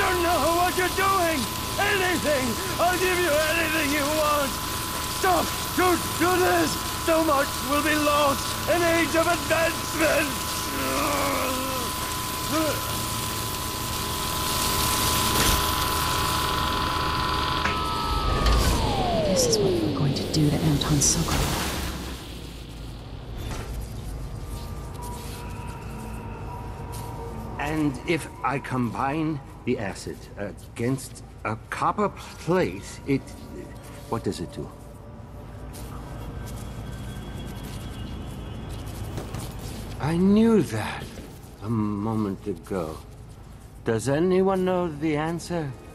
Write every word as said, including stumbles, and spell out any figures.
don't know what you're doing! Anything! I'll give you anything you want! Stop! Don't do this! So much will be lost! An age of advancement! This is what you were going to do to Anton Sokolov. And if I combine the acid against a copper plate, it... what does it do? I knew that a moment ago. Does anyone know the answer?